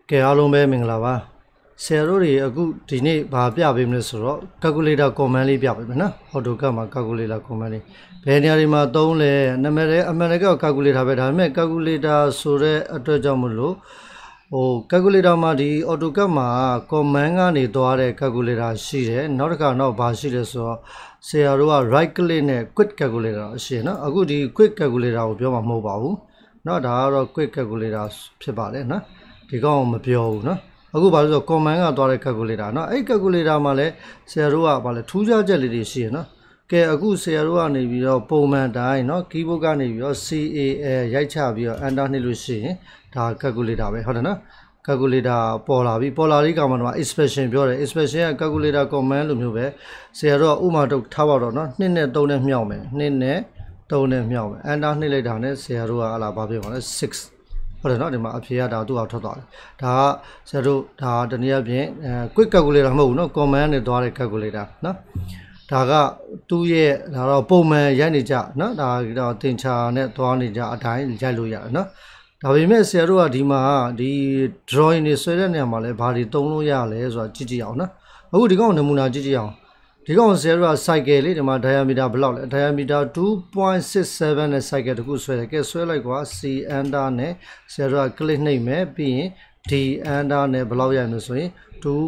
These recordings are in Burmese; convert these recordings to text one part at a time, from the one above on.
ကဲအားလုံးပဲမင်္ဂလာပါဆရာတို့တွေအခုဒီနေ့ဗာပြပေးမလဲဆိုတော့ calculator command လေးပြပေးမယ်နော် AutoCAD မှာ calculator command လေးဘယ်နေရာတွေမှာသုံးလဲနာမည်လည်းအမှန်တကယ် calculator ပဲဒါပေမဲ့ calculator ဆိုတဲ့အတွက်ကြောင့်မလို့calculator မှာဒီ AutoCAD မှာ command ကနေသွားတဲ့ calculator ရှိတယ်နောက်တစ်ခါတော့ဗာရှိတယ်ဆိုတော့ဆရာတို့က right click နဲ့ quick calculator ရှိနော်အခုဒီ quick calculator ကိုပြောမှာမဟုတ်ပါဘူးเนาะဒါကတော့ quick calculator ဖြစ်ပါတယ်နော်ဒီကောင်မပြောဘူးနော်အခုဘာလို့ဆို command ကသွားတဲ့ calculator เนาะအဲ့ calculator မှာလဲဆရာတို့ကဘာလဲထူးခြားချက်လေးတွေရှိရနော်ကဲအခုဆရာတို့ကနေပြီးတော့ပုံမှန်တိုင်းเนาะ keyboard ကနေပြီးတော့ CAL ရိုက်ချပြီးတော့ enter နှိပ်လို့ရှိရင်ဒါ calculator ပဲဟုတ်တယ်နော် calculator ပေါ်လာပြီပေါ်လာတဲ့ကောင်မှာတော့ expression ပြောတယ် expression က calculator command လိုမျိုးပဲဆရာတို့ကဥမာတော့ထားပါတော့เนาะ2နဲ့3နဲ့မြောက်မယ်2နဲ့3နဲ့မြောက်မယ် enter နှိပ်လိုက်တာနဲ့ဆရာတို့ကဟလာဘာဖြစ်ပါလဲ6ဟုတ်တယ်နော်ဒီမှာအဖြေကဒါသူ့အောင်ထွက်သွားတယ်ဒါကဆရာတို့ဒါတနည်းအားဖြင့်quick calculator မဟုတ်ဘူးเนาะ command နဲ့သွားတဲ့ calculator เนาะဒါကသူ့ရဲ့ဒါတော့ပုံမှန်ရိုက်နေကြเนาะဒါတော့သင်္ချာနဲ့သွားနေကြအတိုင်းရိုက်လို့ရတယ်เนาะဒါပေမဲ့ဆရာတို့ကဒီမှာဒီ drawing တွေဆွဲတဲ့နေရာမှာလဲဘာတွေသုံးလို့ရလဲဆိုတာကြည့်ကြည့်အောင်เนาะအခုဒီကောင်နမူနာကြည့်ကြည့်အောင်ဒီကောင်ဆရာတို့က cycle လေးဒီမှာ diameter ဘယ်လောက်လဲ diameter 2.67 နဲ့ cycle တခုဆွဲတယ်ကဲဆွဲလိုက်ကွာ C enter နဲ့ဆရာတို့က click နှိပ်မယ်ပြီးရင် D enter နဲ့ဘယ်လောက်ရမလဲဆိုရင်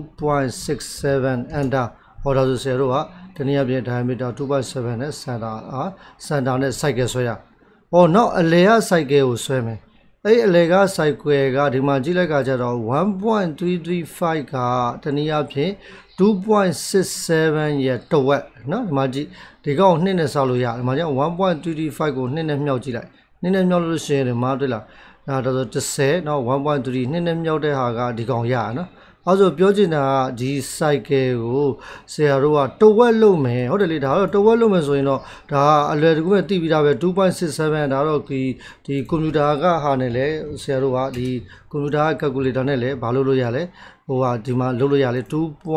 2.67 enter ဟောဒါဆိုဆရာတို့ကတနည်းအားဖြင့် diameter 2.7 နဲ့ center နဲ့ cycle ဆွဲရဟောနောက်အလဲက cycle ကိုဆွဲမယ်အဲ့အလဲက cycle ကဒီမှာကြည့်လိုက်ကကြတော့ 1.335 ကတနည်းအားဖြင့်2.67 ရဲ့တဝက်เนาะဒီမှာကြည့်ဒီကောင်2နဲ့ဆောက်လို့ရတယ်ဒီမှာကျ1.35 ကို2နဲ့မြောက်ကြည့်လိုက်2နဲ့မြောက်လို့ရှိရင်ဒီမှာတွေ့လားဒါဆို10เนาะ1.3 2နဲ့မြောက်တဲ့ဟာကဒီကောင်ရเนาะအဲဆိုပြောချင်တာကဒီ cycle ကိုဆရာတို့ကတဝက်လုံးမယ်ဟုတ်တယ်လေဒါတော့တဝက်လုံးမယ်ဆိုရင်တော့ဒါကအလွယ်တကူပဲသိပြီးသားပဲ 2.67 ဒါတော့ဒီကွန်ပျူတာကဟာနဲ့လေဆရာတို့ကဒီကွန်ပျူတာက calculator နဲ့လေဘာလုပ်လို့ရလဲဟိုဟာဒီမှာလုပ်လို့ရလဲ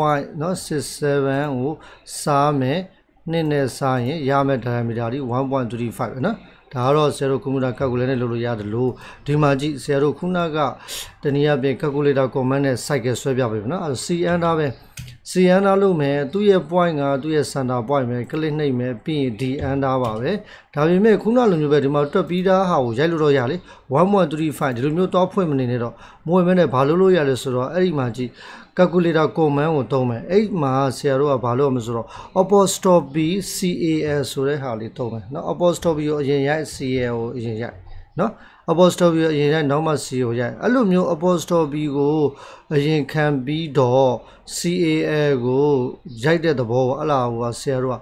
2.67 ကိုစားမယ်နှစ်နဲ့စားရင်ရမယ် diameter ဒီ 1.35 ပဲနော်ဒါကတော့ဆရာတို့ကွန်ပျူတာ calculator နဲ့လုပ်လို့ရတယ်လို့ဒီမှာကြည့်ဆရာတို့ခုနကတနည်းအားဖြင့် calculator command နဲ့ cycle ဆွဲပြပေးမယ်နော်အဲ C enter ပဲ C enter လို့မယ်သူ့ရဲ့ point ကသူ့ရဲ့ center point ပဲ click နှိပ်မယ်ပြီးရင် D enter ပါပဲဒါပေမဲ့ခုနလိုမျိုးပဲဒီမှာတွက်ပြီးသားဟာကိုရိုက်လို့တော့ရလေ 1.35 ဒီလိုမျိုးတော့ဖွင့်မနေနဲ့တော့မဝင်မဲနဲ့ဘာလို့လို့ရလဲဆိုတော့အဲ့ဒီမှာကြည့် calculator command ကိုသုံးမယ်အဲ့မှာဆရာတို့ကဘာလို့မဆိုတော့ apostrophe CAL ဆိုတဲ့ဟာလေးသုံးမယ်เนาะ apostrophe ကိုအရင်ရိုက် CAL ကိုအရင်ရိုက်เนาะ apostrophe ကိုအရင်ရိုက်နောက်မှ C ကိုရိုက်အဲ့လိုမျိုး apostrophe ကိုအရင်ခံပြီးတော့ CAL ကိုရိုက်တဲ့သဘောပေါ့အဲ့လားဟိုဆရာတို့က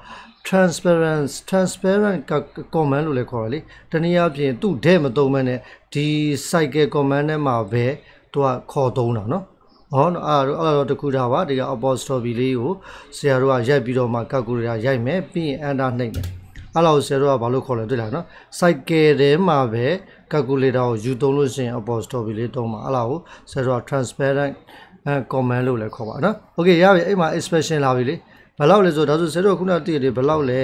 transparent command လို့လည်းခေါ်တယ်လေတနည်းအားဖြင့်သူ့တဲ့မသုံးမဲနဲ့ဒီ cycle command နဲ့မှာပဲသူကခေါ်သုံးတာเนาะဟောအဲ့တော့တခုထားပါဒီက apostrophe လေးကိုဆရာတို့ကရိုက်ပြီးတော့မှ calculator ရိုက်မယ်ပြီးရင် enter နှိပ်မယ်အဲ့လောက်ဆရာတို့ကဘာလို့ခေါ်လဲတွေ့လားနော် cycle ထဲမှာပဲ calculator ကိုယူသုံးလို့ရှိရင် apostrophe လေးသုံးပါအဲ့လောက်ကိုဆရာတို့က transparent command လို့လည်းခေါ်ပါနော် okay ရပြီအဲ့မှာ expression လာပြီလေဘယ်လောက်လဲဆိုတော့ဒါဆိုဆရာတို့ခုနတည့်တယ်ဘယ်လောက်လဲ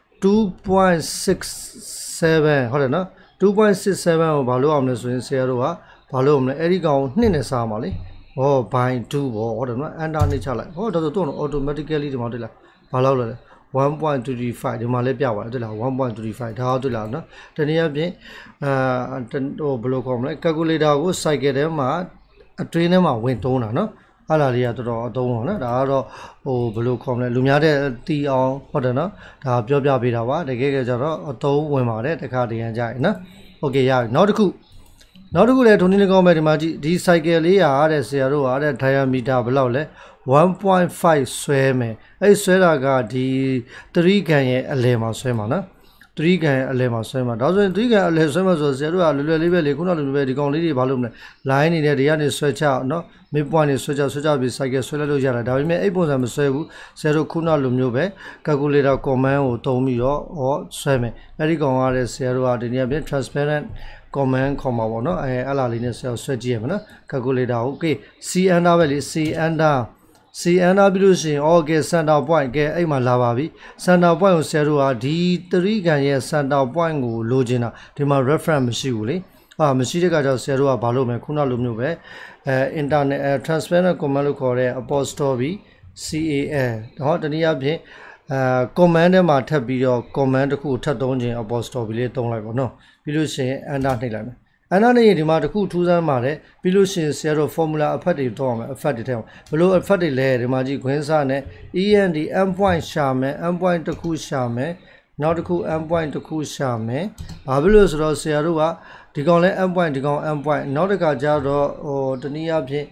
2.67 ဟုတ်တယ်နော် 2.67 ကိုဘာလို့အောင်လဲဆိုရင်ဆရာတို့ကဘာလို့အောင်လဲအဲ့ဒီကောင်2နဲ့စားပါလေဟော by 2ပေါ့ဟုတ်တယ်နော် enter နှိပ်ချလိုက်ဟောဒါဆိုတော့ automatically ဒီမှာတွေ့လားဘာလို့လဲ 1.35 ဒီမှာလည်းပြပါတယ်တွေ့လား 1.35 ဒါတော့တွေ့လားနော်တနည်းအားဖြင့်ဟိုဘယ်လိုခေါ်မလဲ calculator ကို cycle ထဲမှာအတွင်းထဲမှာဝင်သုံးတာနော်အဲ့လာလေးကတော်တော်အသုံးပါနော်ဒါကတော့ဟိုဘယ်လိုခေါ်မလဲလူများတဲ့တီအောင်ဟုတ်တယ်နော်ဒါပြောပြပေးတာပါတကယ်ကြတော့အသုံးဝင်ပါတယ်တခါတရံကြရင်နော်โอเคရပြီနောက်တစ်ခုလည်းထုံးနေကောင်းပဲဒီမှာကြည့်ဒီ cycle လေးရတဲ့ဆရာတို့ကတဲ့ diameter ဘယ်လောက်လဲ 1.5 ဆွဲမယ်အဲ့ဆွဲတာကဒီ3ကန်ရဲ့အလယ်မှာဆွဲမှာနော်3ကန်ရဲ့အလယ်မှာဆွဲမှာဒါဆိုရင်3ကန်အလယ်ဆွဲမှာဆိုဆရာတို့ကလွယ်လွယ်လေးပဲလေခုနလိုမျိုးပဲဒီကောင်လေးတွေဘာလို့မလဲ line နေတဲ့ဒီကနေဆွဲချနော် mid point တွေဆွဲချပြီး cycle ဆွဲလိုက်လို့ရတယ်ဒါပေမဲ့အဲ့ပုံစံမဆွဲဘူးဆရာတို့ခုနလိုမျိုးပဲ calculator command ကိုသုံးပြီးတော့ဆွဲမယ်အဲ့ဒီကောင်ကလည်းဆရာတို့ကဒီနေ့ပြင် transparent command ခေါ်မှာပေါ့နော်အဲ့လာလေးနဲ့ဆရာဆွဲကြည့်ရမယ်နော် calculator ကို okay C enter ပဲလေ C enter ပြီးလို့ရှိရင် okay center point ကဲအဲ့မှာလာပါပြီ center point ကိုဆရာတို့ကဒီ3ကန်ရဲ့ center point ကိုလိုချင်တာဒီမှာ reference မရှိဘူးလေအဲမရှိတဲ့ကကြောင့်ဆရာတို့ကဘာလုပ်မလဲခုနလိုမျိုးပဲ internet transparent command လို့ခေါ်တဲ့ apostrophe CAL ဟောတနည်းအားဖြင့်command ထဲမှာထပ်ပြီးတော့ command တစ်ခုထပ်သုံးခြင်း apostrophe လေးသုံးလိုက်ပါနော်ပြီးလို့ရှိရင် enter နှိပ်လိုက်မယ်enter နှိပ်ရင်ဒီမှာတစ်ခုထူးဆန်းပါတယ်ပြီးလို့ရှိရင်ဆရာတို့ formula effect တွေသုံးအောင်မယ် effect တွေထည့်အောင်ဘယ်လို effect တွေလဲဒီမှာကြည့်ခွင်းစားနဲ့ end endpoint ရှာမယ် endpoint တစ်ခုရှာမယ်နောက်တစ်ခု endpoint တစ်ခုရှာမယ်ဘာဖြစ်လို့ဆိုတော့ဆရာတို့ကဒီကောင်လဲ endpoint ဒီကောင် endpoint နောက်တစ်ခါကျတော့တနည်းအားဖြင့်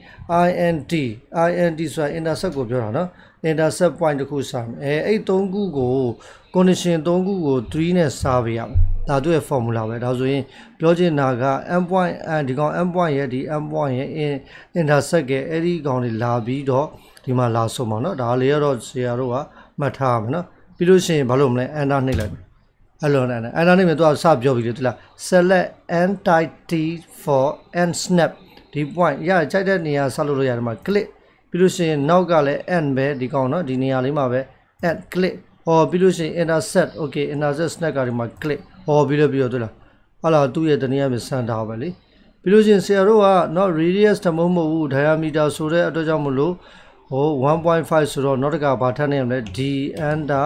int ဆိုတာ intersect ကိုပြောတာနော် intersect point တစ်ခုရှာမယ်အဲ့3ခုကို condition 3ခုကို3နဲ့စားပေးရမယ်ဒါသူ့ရဲ့ formula ပဲဒါဆိုရင်ပြောချင်တာက endpoint ဒီကောင် endpoint ရဲ့ဒီ endpoint ရဲ့ intersect ရဲ့အဲ့ဒီကောင်တွေလာပြီးတော့ဒီမှာလာဆုံးပါနော်ဒါလေးကတော့ဆရာတို့ကမှတ်ထားမယ်နော်ပြီးလို့ရှိရင်ဘာလို့မလဲ enter နှိပ်လိုက်မယ်အဲ့လိုနဲ့ enter နှိပ်မယ်သူကစပြောပြီးလေဒီလား select entity for and snap ဒီ point ရကြိုက်တဲ့နေရာဆက်လို့ရတယ်မှာ click ပြီးလို့ရှိရင်နောက်ကလည်း and ပဲဒီကောင်နော်ဒီနေရာလေးမှာပဲ and click ပြီးလို့ရှိရင် intersect okay intersect snap ကဒီမှာ click ပြီးတော့ဒီလားဟာလာသူ့ရဲ့တနည်းအားဖြင့်စမ်းထားပဲလေပြီးလို့ရှိရင်ဆရာတို့က not radius တမုံမဟုတ်ဘူး diameter ဆိုတဲ့အတွက်ကြောင့်မလို့1.5 ဆိုတော့နောက်တစ်ခါဘာထပ်နေရမလဲ d under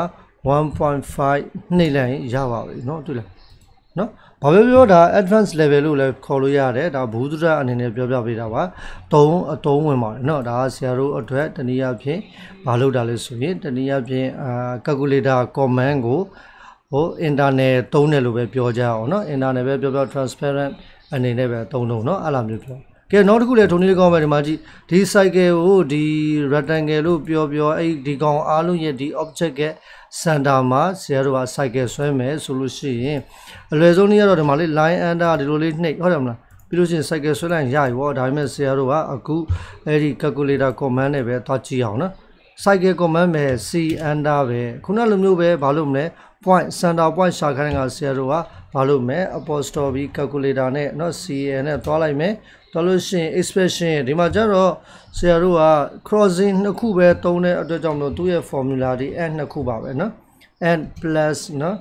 1.5 နှိပ်လိုက်ရပါပြီเนาะတွေ့လားเนาะဘာပြောဒါ advanced level လို့လည်းခေါ်လို့ရတယ်ဒါဘူးဒရအနေနဲ့ပြောပြပေးတာပါအသုံးဝင်ပါတယ်เนาะဒါဆရာတို့အတွက်တနည်းအားဖြင့်မလုပ်တာလဲဆိုရင်တနည်းအားဖြင့်calculator command ကိုinternet သုံးတယ်လို့ပဲပြောကြအောင်เนาะ internet ပဲပြော transparent အနေနဲ့ပဲသုံးလို့เนาะအဲ့လိုမျိုးပြောကဲနောက်တစ်ခုလည်းထုံးလေးကောင်းပဲဒီမှာကြည့်ဒီ cycle ကိုဒီ rectangle လို့ပြောအဲ့ဒီကောင်အားလုံးရဲ့ဒီ object ရဲ့ center မှာဆရာတို့က cycle ဆွဲမယ်ဆိုလို့ရှိရင်အလွယ်ဆုံးနည်းကတော့ဒီမှာလေး line under ဒီလိုလေးနှိပ်ဟုတ်တယ်မလားပြီးလို့ရှိရင် cycle ဆွဲလိုက်ရပြီပေါ့ဒါပေမဲ့ဆရာတို့ကအခုအဲ့ဒီ calculator command နဲ့ပဲသွားကြည့်အောင်နော် cycle command ပဲ c under ပဲခုနလိုမျိုးပဲဘာလို့မလဲ point center point ရှာခိုင်းကဆရာတို့ကဘာလို့မလဲ apostrophe calculator နဲ့เนาะ cl နဲ့သွားလိုက်မယ်တော်လို့ရှိရင် expression ဒီမှာကျတော့ဆရာတို့က crossing နှစ်ခုပဲသုံးတဲ့အတွက်ကြောင့်မလို့သူ့ရဲ့ formula ဒီ and နှစ်ခုပါပဲเนาะ and plus เนาะ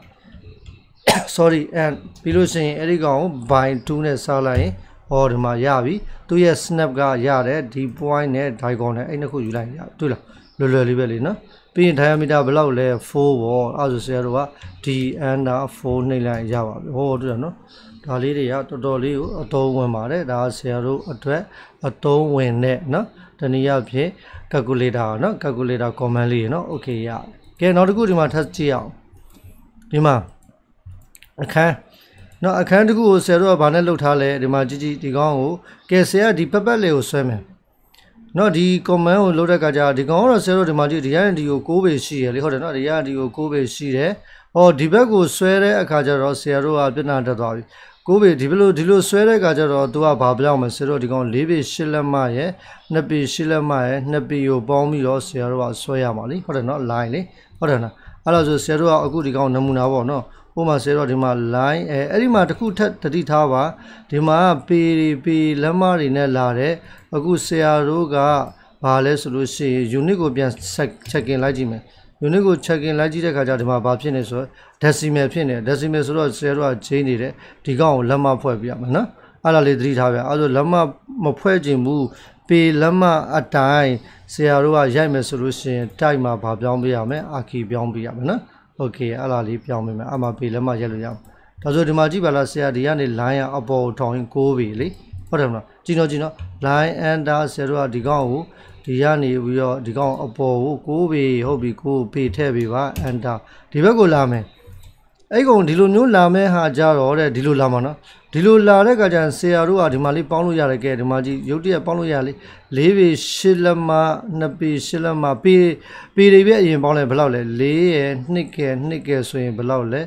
sorry and ပြီးလို့ရှိရင်အဲ့ဒီကောင် by 2နဲ့စားလိုက်ရင်ဒီမှာရပြီသူ့ရဲ့ snap ကရတယ်ဒီ point နဲ့ diagonal နဲ့အဲ့နှစ်ခုယူလိုက်ရတွေ့လားလွယ်လွယ်လေးပဲလေเนาะပြီးရင် diameter ဘယ်လောက်လဲ4ပေါ့အဲ့ဆိုဆရာတို့က d under 4နှိပ်လိုက်ရပါပြီတွေ့လားเนาะဒါလေးတွေကတော်တော်လေးကိုအသုံးဝင်ပါတယ်ဒါဆရာတို့အတွက်အသုံးဝင်တဲ့เนาะတနည်းအားဖြင့် calculator เนาะ calculator command လေးเนาะ okay ရကဲနောက်တစ်ခုဒီမှာထပ်ကြည့်အောင်ဒီမှာအခန်းเนาะအခန်းတစ်ခုကိုဆရာတို့ကဘာနဲ့လုပ်ထားလဲဒီမှာကြည့်ဒီကောင်းကိုကဲဆရာဒီပပတ်လေးကိုဆွဲမယ်เนาะဒီ command ကိုလုပ်တဲ့အခါကျဒီကောင်ကတော့ဆရာတို့ဒီမှာကြည့်ဒီရန်ဒီကို6ပေရှိရလေဟုတ်တယ်เนาะဒီရန်ဒီကို6ပေရှိတယ်ဒီဘက်ကိုဆွဲတဲ့အခါကျတော့ဆရာတို့ကပြဿနာတက်သွားပြီ6ပေဒီလိုဆွဲတဲ့အခါကျတော့သူကဘာပြောင်းမလဲဆရာတို့ဒီကောင်4ပေ8လက်မရဲ့2ပေ8လက်မရဲ့2ပေကိုပေါင်းပြီးတော့ဆရာတို့ကဆွဲရမှာလीဟုတ်တယ်เนาะ line လေဟုတ်တယ်နော်အဲ့တော့ဆိုဆရာတို့ကအခုဒီကောင်နမူနာပေါ့เนาะဟိုမှာဆရာတို့ဒီမှာ line အဲ့ဒီမှာတစ်ခုထပ်တတိထားပါဒီမှာပေလက်မတွေနဲ့လာတဲ့အခုဆရာတို့ကဘာလဲဆိုလို့ရှိရင် unit ကိုပြန် check in လိုက်ကြည့်မယ် unit ကို check in လိုက်ကြည့်တဲ့ခါကျဒီမှာဘာဖြစ်နေဆိုတော့ decimal ဖြစ်နေ decimal ဆိုတော့ဆရာတို့က change နေတယ်ဒီကောင်ကိုလက်မဖွဲ့ပြရမယ်နော်အဲ့ဒါလေးသတိထားပြအဲ့ဒါလက်မမဖွဲ့ခြင်းဘူးပေလက်မအတိုင်းဆရာတို့ကရိုက်မယ်ဆိုလို့ရှိရင်တိုက်မှာဘာပြောင်းပေးရမလဲအာခီပြောင်းပေးရမယ်နော် okay အဲ့ဒါလေးပြောင်းပေးမယ်အမှပေလက်မရိုက်လို့ရအောင်ဒါဆိုဒီမှာကြည့်ပါလားဆရာဒီကနေ line အပေါ်ထောင်ရင်6ပေလေဟုတ်တယ်မလားကြည့်တော့ line under ဆရာတို့ကဒီကောင်ကိုဒီကနေပြီးတော့ဒီကောင်အပေါ်ကို6ပေဟုတ်ပြီ6ပေထည့်ပေးပါ enter ဒီဘက်ကိုလာမယ်အဲ့ကောင်ဒီလိုမျိုးလာမဲ့ဟာကြတော့တဲ့ဒီလိုလာမှာနော်ဒီလိုလာတဲ့ကကြဆရာတို့ကဒီမှာလေးပေါင်းလို့ရတယ်ကဲဒီမှာကြည့်ရုပ်တရက်ပေါင်းလို့ရလေ4ပေ8လက်မ2ပေ8လက်မပေတွေပဲအရင်ပေါင်းလဲဘယ်လောက်လဲ4ရယ်2ကဲ2ကဲဆိုရင်ဘယ်လောက်လဲ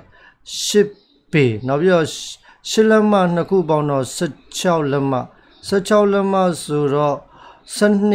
10ပေနောက်ပြီးတော့8လက်မ2ခုပေါင်းတော့16လက်မ16လက်မဆိုတော့12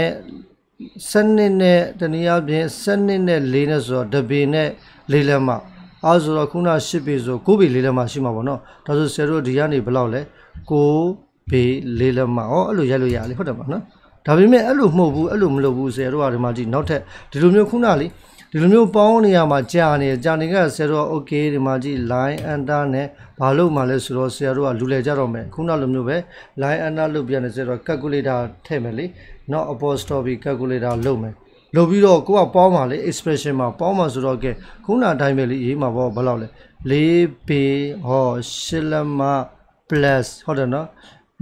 နဲ့တနည်းအားဖြင့်12နဲ့4နဲ့ဆိုတော့တပေနဲ့4လက်မအဲ့ဆိုတော့ခုန10ပေဆို9ပေ4လက်မရှိမှာပေါ့နော်ဒါဆိုဆရာတို့ဒီကနေဘယ်လောက်လဲ9ပေ4လက်မအဲ့လိုရိုက်လို့ရလေဟုတ်တယ်ပါနော်ဒါပေမဲ့အဲ့လိုမဟုတ်ဘူးအဲ့လိုမလုပ်ဘူးဆရာတို့ကဒီမှာကြည့်နောက်ထပ်ဒီလိုမျိုးခုနလေဒီဒီလိုမျိုးပေါင်းနေရမှာကြာနေကဆရာတို့က okay ဒီမှာကြည့် line enter နဲ့ဘာလို့မှလဲဆိုတော့ဆရာတို့ကလူလဲကြတော့မယ်ခုနလိုမျိုးပဲ line enter လုပ်ပြန်နေဆရာတို့ calculator ထည့်မယ်လေ not apostrophe calculator လုပ်မယ်လုပ်ပြီးတော့ကိုကပေါင်းပါလေ expression မှာပေါင်းပါဆိုတော့ကဲခုနအတိုင်းပဲလေရေးမှာပေါ့ဘယ်လောက်လဲ4 ပေဟော8လက်မ plus ဟုတ်တယ်နော်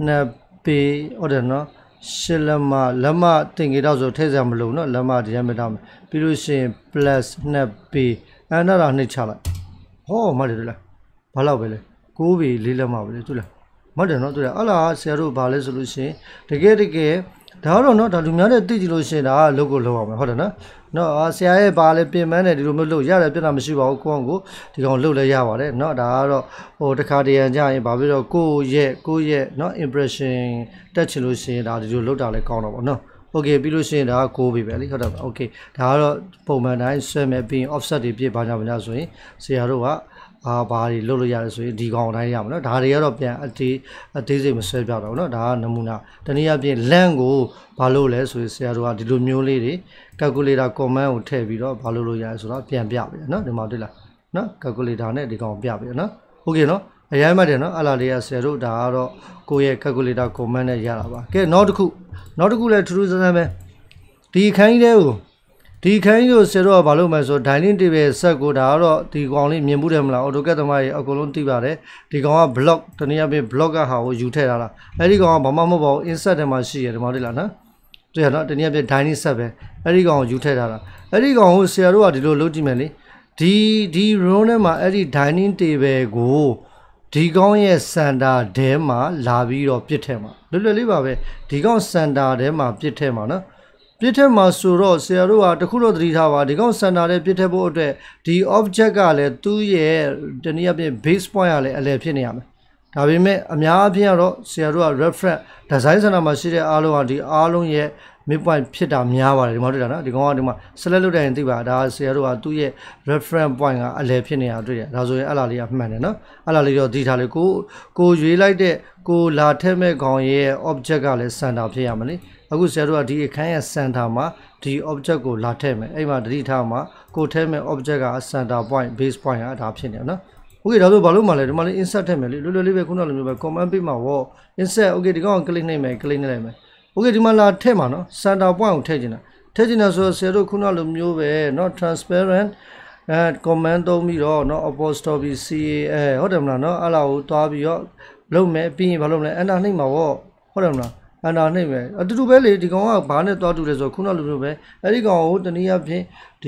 2 ပေဟုတ်တယ်နော်8လက်မလက်မတင်ကြတော့ဆိုထည့်စရာမလိုနော်လက်မဒီတိုင်းပဲထားမယ်ပြီးလို့ရှိရင် plus 2 ပေအဲ့ဒါနှိပ်ချလိုက်ဟောမတယ်လားဘာလောက်ပဲလဲ9 ပေ4လက်မပဲလေတွေ့လားမတယ်နော်တွေ့လားအဲ့လားဆရာတို့ဘာလဲဆိုလို့ရှိရင်တကယ်ဒါတော့နော်ဒါလူများတဲ့သိကြည့်လို့ရှိရင်ဒါကလုပ်ကိုလုပ်အောင်မယ်ဟုတ်တယ်နော်ဆရာရဲ့ဘာလဲပြင်ပန်းတယ်ဒီလိုမျိုးလုပ်ရတယ်ပြဿနာမရှိပါဘူးကိုယ့်ကိုဒီကောင်လုပ်လဲရပါတယ်နော်ဒါကတော့ဟိုတစ်ခါတရံကြရင်ဘာဖြစ်တော့ကိုယ့်ရဲ့နော် impression တက်ချင်လို့ရှိရင်ဒါဒီလိုလုပ်တာလဲကောင်းတော့ဗောနော်โอเคပြီးလို့ရှိရင်ဒါက9ပြီပဲလေဟုတ်တယ်โอเคဒါကတော့ပုံမှန်တိုင်းဆွဲမယ်ပြီးရင် offset တွေပြည့်ပါကြပါ냐ဆိုရင်ဆရာတို့ကဘာတွေလုပ်လို့ရတယ်ဆိုရင်ဒီကောင်တိုင်းရမှာနော်ဒါတွေကတော့ပြန်အသေးစိတ်မဆွဲပြတော့ဘူးနော်ဒါကနမူနာတနည်းအားဖြင့် length ကိုဘာလို့လဲဆိုရင်ဆရာတို့ကဒီလိုမျိုးလေးတွေ calculator command ကိုထည့်ပြီးတော့ဘာလို့လို့ရတယ်ဆိုတော့ပြန်ပြပြီနော်ဒီမှာတွေ့လားနော် calculator နဲ့ဒီကောင်ပြပြီနော်โอเคနော်အရင်မှတ်တယ်နော်အဲ့လာလေးကဆရာတို့ဒါကတော့ကိုယ့်ရဲ့ calculator command နဲ့ရတာပါကဲနောက်တစ်ခုလည်းထူးထူးဆန်းဆန်းပဲဒီခိုင်းတဲ့ကိုဆရာတို့ကဘာလို့မှဆို dining table set ကိုဒါကတော့ဒီကောင်လေးမြင်မှုတယ်မလား AutoCAD သမားကြီးအကုန်လုံးသိပါတယ်ဒီကောင်က block တနည်းအားဖြင့် block ကဟာကိုယူထည့်ထားတာအဲ့ဒီကောင်ကဘာမှမဟုတ်ပါဘူး insert ထဲမှာရှိရတယ်ဒီမှာတွေ့လားနော်တွေ့ရနော်တနည်းအားဖြင့် dining set ပဲအဲ့ဒီကောင်ကိုယူထည့်ထားတာအဲ့ဒီကောင်ကိုဆရာတို့ကဒီလိုလုပ်ကြည့်မယ်လေဒီ row ထဲမှာအဲ့ဒီ dining table ကိုဒီကောင်ရဲ့ center ထဲမှာလာပြီးတော့ပြစ်ထည့်မှာလွယ်လေးပါပဲဒီကောင် center ထဲမှာပြစ်ထည့်မှာနော်ပြစ်ထက်မှာဆိုတော့ဆရာတို့ကတခုတော့သတိထားပါဒီကောင်စင်တာနဲ့ပြစ်ထက်ဖို့အတွက်ဒီ object ကလည်းသူ့ရဲ့တနည်းအားဖြင့် base point ကလည်းအလယ်ဖြစ်နေရမယ်ဒါပေမဲ့အများအားဖြင့်ကတော့ဆရာတို့က reference design center မှာရှိတဲ့အားလုံးကဒီအားလုံးရဲ့ mid point ဖြစ်တာများပါတယ်ဒီမှာတွေ့တာနော်ဒီကောင်ကဒီမှာ select လုပ်တိုင်းသိပါဒါဆရာတို့ကသူ့ရဲ့ reference point ကအလယ်ဖြစ်နေတာတွေ့တယ်ဒါဆိုရင်အဲ့လားလေးကမှန်တယ်နော်အဲ့လားလေးတော့ဒီထားလေးကိုရွေးလိုက်တဲ့ကိုလာထက်မဲ့ကောင်ရဲ့ object ကလည်း center ဖြစ်ရမယ်လေအခုဆရာတို့ကဒီအခန်းရဲ့ center မှာဒီ object ကိုလာထည့်မယ်အဲ့မှာတတိထားမှာကိုထည့်မဲ့ object က center point base point ကဒါဖြစ်နေနော်โอเคဒါဆိုဘာလို့မှလဲဒီမှာလေး insert ထည့်မယ်လေလွယ်လေးပဲခုနလိုမျိုးပဲ command ပေးမှာဗော insert โอเคဒီကောင်က click နှိပ်မယ် click နှိပ်လိုက်မယ်โอเคဒီမှာလာထည့်မှာနော် center point ကိုထည့်ချင်တာဆိုဆရာတို့ခုနလိုမျိုးပဲเนาะ transparent command သုံးပြီးတော့เนาะ apostrophe ca ဟုတ်တယ်မလားเนาะအဲ့လာကိုတွားပြီးတော့လုပ်မယ်ပြီးရင်ဘာလုပ်မလဲ enter နှိပ်မှာဗောဟုတ်တယ်မလားအနာနှိပ်မယ်အတူတူပဲလေဒီကောင်ကဘာနဲ့တွားတူလဲဆိုခုနလိုမျိုးပဲအဲ့ဒီကောင်ကိုတနည်းအားဖြင့်ဒီ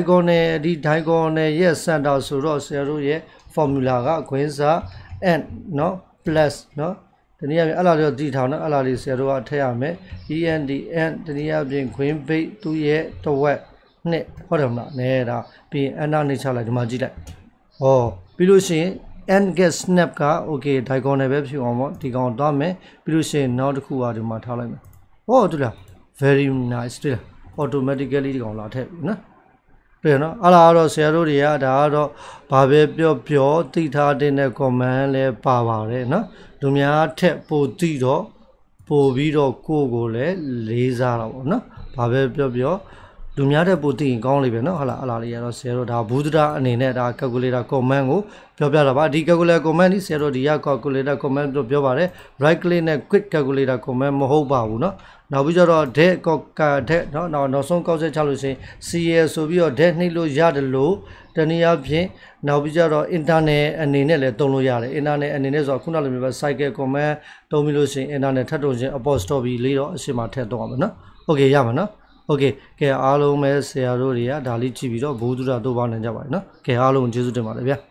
diagonal ရဲ့ center ဆိုတော့ဆရာတို့ရဲ့ formula ကခွင်းစား n เนาะ plus เนาะတနည်းအားဖြင့်အဲ့လာတော့ဒီထောင်နော်အဲ့လာလေးဆရာတို့ကထည့်ရမယ် end တနည်းအားဖြင့်ခွင်းဘိတ်သူ့ရဲ့တဝက်နှစ်ဟုတ်တယ်မလားနဲဒါပြီးရင် enter နှိပ်ချလိုက်ဒီမှာကြည့်လိုက်ဟောပြီးလို့ရှိရင်and get snap က okay diagonal ပဲဖြစ်အောင်ပေါ့ဒီကောင်သွားမယ်ပြီးလို့ရှိရင်နောက်တစ်ခုကဒီမှာထားလိုက်မယ်ဟောတွေ့လား very nice တွေ့လား automatically ဒီကောင်လာထည့်ပြီနော်တွေ့နော်အဲ့လာတော့ဆရာတို့တွေကဒါကတော့ဘာပဲပြောသိထားတဲ့ command လဲပါပါတယ်နော်လူများထက်ပိုသိတော့ပိုပြီးတော့ကိုလည်းလေးစားတော့ဗောနော်ဘာပဲပြောလူများတဲ့ပိုသိရင်ကောင်းလိမ့်ပဲเนาะဟုတ်လားအလားလေးရတော့ဆရာတို့ဒါဘူးဒရာအနေနဲ့ဒါ calculator command ကိုပြောပြတာပါဒီ calculator command ဒီဆရာတို့ဒီက calculator command ပြောပါတယ် right click နဲ့ quick calculator command မဟုတ်ပါဘူးเนาะနောက်ပြီးတော့ det เนาะနောက်ဆုံးကောက်ဆက်ချလို့ရှိရင် cl ဆိုပြီးတော့ det နှိပ်လို့ရတယ်လို့တနည်းအားဖြင့်နောက်ပြီးတော့ internet အနေနဲ့လည်းသုံးလို့ရတယ် internet အနေနဲ့ဆိုတော့ခုနလိုမျိုးပဲ cycle command သုံးပြီးလို့ရှိရင် internet ထပ်တုံချင်း apostrophe လေးတော့အရှိမထည့်တော့အောင်မယ်เนาะ okay ရမှာเนาะโอเคကဲအားလုံးပဲဆရာတို့တွေကဒါလေးကြည့်ပြီးတော့ဘိုးသူရတို့ပါနိုင်ကြပါလေเนาะကဲအားလုံးကျေးဇူးတင်ပါတယ်ဗျာ